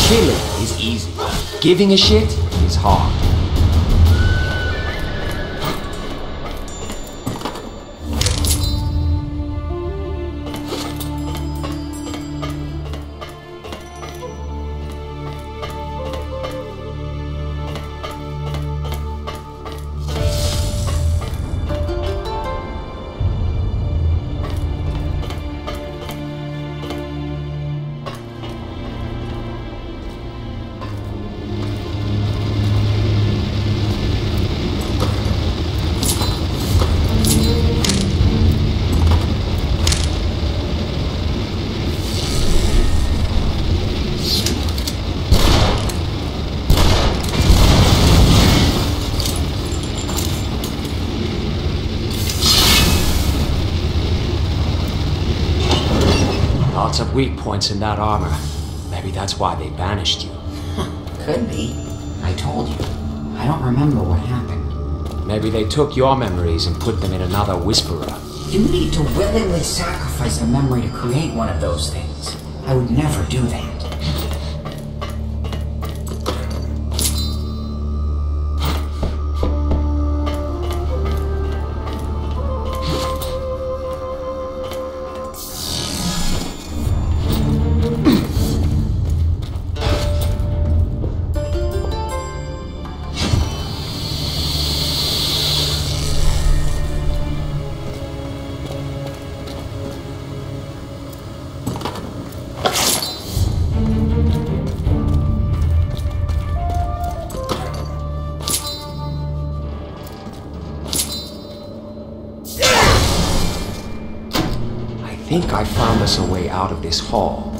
Killing is easy. Giving a shit is hard. Lots of weak points in that armor. Maybe that's why they banished you. Could be. I told you. I don't remember what happened. Maybe they took your memories and put them in another Whisperer. You need to willingly sacrifice a memory to create one of those things. I would never do that. I think I found us a way out of this hall.